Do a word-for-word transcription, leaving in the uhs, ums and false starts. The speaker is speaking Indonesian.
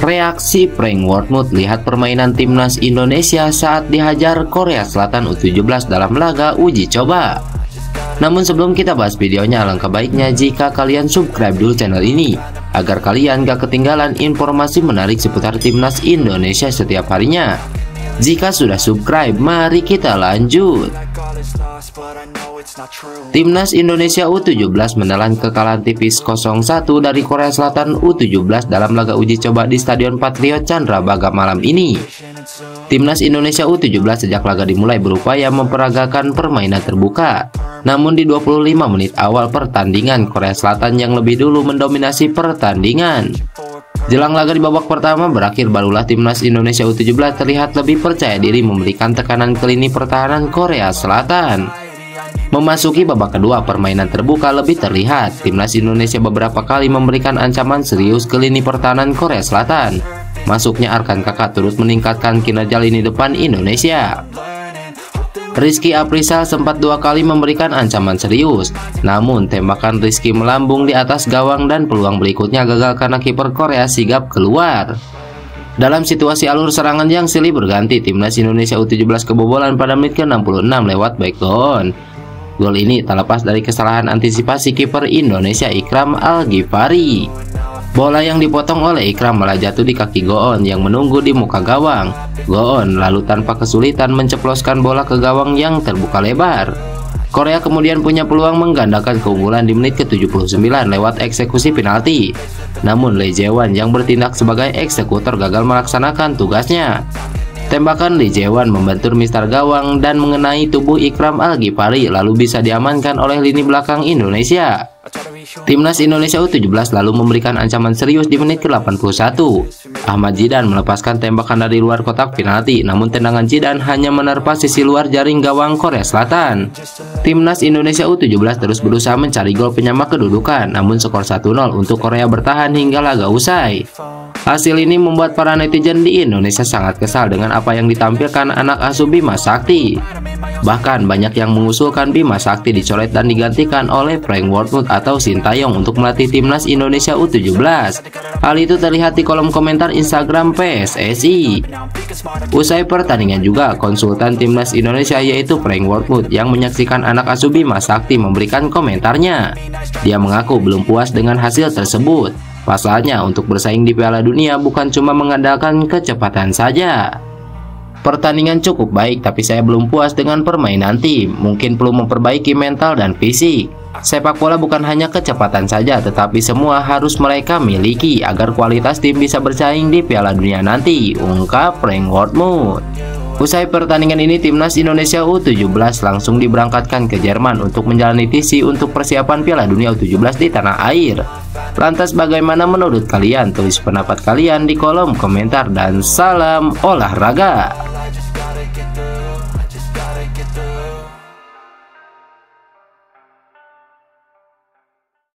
Reaksi prank World lihat permainan timnas Indonesia saat dihajar Korea Selatan U tujuh belas dalam laga uji coba. Namun sebelum kita bahas videonya, alangkah baiknya jika kalian subscribe dulu channel ini agar kalian gak ketinggalan informasi menarik seputar timnas Indonesia setiap harinya. Jika sudah subscribe, mari kita lanjut. Timnas Indonesia U tujuh belas menelan kekalahan tipis nol satu dari Korea Selatan U tujuh belas dalam laga uji coba di Stadion Patriot Candrabaga malam ini. Timnas Indonesia U tujuh belas sejak laga dimulai berupaya memperagakan permainan terbuka. Namun di dua puluh lima menit awal pertandingan, Korea Selatan yang lebih dulu mendominasi pertandingan. Jelang laga di babak pertama berakhir, barulah timnas Indonesia U tujuh belas terlihat lebih percaya diri memberikan tekanan ke lini pertahanan Korea Selatan. Memasuki babak kedua, permainan terbuka lebih terlihat. Timnas Indonesia beberapa kali memberikan ancaman serius ke lini pertahanan Korea Selatan. Masuknya Arkan Kakak turut meningkatkan kinerja lini depan Indonesia. Rizky Aprizal sempat dua kali memberikan ancaman serius, namun tembakan Rizky melambung di atas gawang dan peluang berikutnya gagal karena kiper Korea sigap keluar. Dalam situasi alur serangan yang silih berganti, timnas Indonesia U tujuh belas kebobolan pada menit ke enam puluh enam lewat back Goon. Gol ini tak lepas dari kesalahan antisipasi kiper Indonesia Ikram Al-Ghifari. Bola yang dipotong oleh Ikram malah jatuh di kaki Goon yang menunggu di muka gawang. Goon lalu tanpa kesulitan menceploskan bola ke gawang yang terbuka lebar. Korea kemudian punya peluang menggandakan keunggulan di menit ke tujuh puluh sembilan lewat eksekusi penalti. Namun Lee Jae-won yang bertindak sebagai eksekutor gagal melaksanakan tugasnya. Tembakan Lee Jae-won membentur mistar gawang dan mengenai tubuh Ikram Al-Ghifari lalu bisa diamankan oleh lini belakang Indonesia. Timnas Indonesia U tujuh belas lalu memberikan ancaman serius di menit ke delapan puluh satu. Ahmad Zidane melepaskan tembakan dari luar kotak penalti, namun tendangan Zidane hanya menerpa sisi luar jaring gawang Korea Selatan. Timnas Indonesia U tujuh belas terus berusaha mencari gol penyama kedudukan, namun skor satu nol untuk Korea bertahan hingga laga usai. Hasil ini membuat para netizen di Indonesia sangat kesal dengan apa yang ditampilkan anak asuh Bima Sakti. Bahkan banyak yang mengusulkan Bima Sakti dicoret dan digantikan oleh Frank World atau Sintayong untuk melatih timnas Indonesia U tujuh belas. Hal itu terlihat di kolom komentar Instagram P S S I. Usai pertandingan juga, konsultan timnas Indonesia yaitu Frank World yang menyaksikan anak asuh Bima Sakti memberikan komentarnya. Dia mengaku belum puas dengan hasil tersebut. Pasalnya untuk bersaing di Piala Dunia bukan cuma mengandalkan kecepatan saja. Pertandingan cukup baik, tapi saya belum puas dengan permainan tim. Mungkin perlu memperbaiki mental dan fisik. Sepak bola bukan hanya kecepatan saja, tetapi semua harus mereka miliki agar kualitas tim bisa bersaing di Piala Dunia nanti, ungkap Frank World. Usai pertandingan ini, timnas Indonesia U tujuh belas langsung diberangkatkan ke Jerman untuk menjalani T C untuk persiapan Piala Dunia U tujuh belas di tanah air. Lantas bagaimana menurut kalian? Tulis pendapat kalian di kolom komentar dan salam olahraga.